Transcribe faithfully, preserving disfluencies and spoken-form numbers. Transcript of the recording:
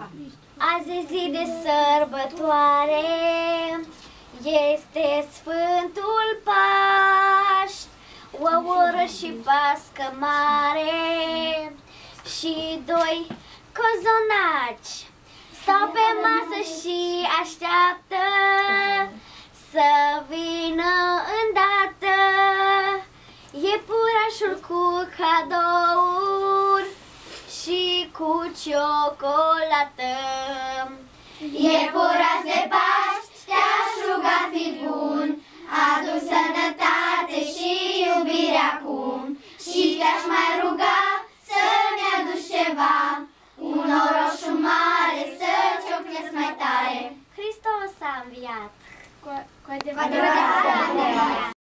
Azi e zi de sărbătoare, este Sfântul Paști, o oră și pască mare și doi cozonaci stau pe masă și așteaptă să vină îndată iepurașul cu cadouri și cu ciocolată. Iepuraș de Paști, te-aș ruga, fi bun, adu sănătate și iubire acum. Și te-aș mai ruga să-mi aduci ceva, un oroșu mare să ciocnesc mai tare. Hristos a înviat! Cu adevărat a înviat!